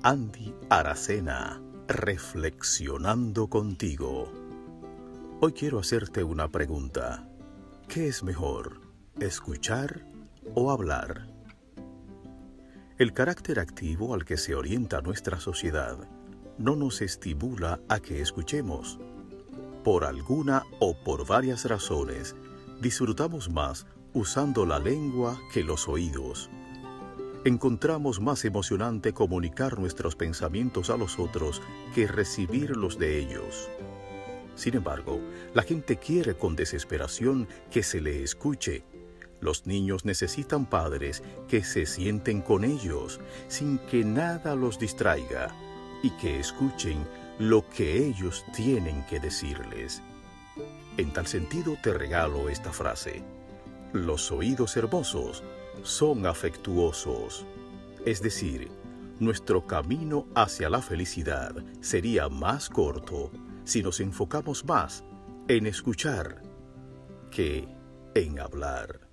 Andy Aracena, reflexionando contigo. Hoy quiero hacerte una pregunta. ¿Qué es mejor, escuchar o hablar? El carácter activo al que se orienta nuestra sociedad no nos estimula a que escuchemos. Por alguna o por varias razones, disfrutamos más usando la lengua que los oídos. Encontramos más emocionante comunicar nuestros pensamientos a los otros que recibirlos de ellos. Sin embargo, la gente quiere con desesperación que se le escuche. Los niños necesitan padres que se sienten con ellos, sin que nada los distraiga, y que escuchen lo que ellos tienen que decirles. En tal sentido te regalo esta frase. Los oídos hermosos son afectuosos. Es decir, nuestro camino hacia la felicidad sería más corto si nos enfocamos más en escuchar que en hablar.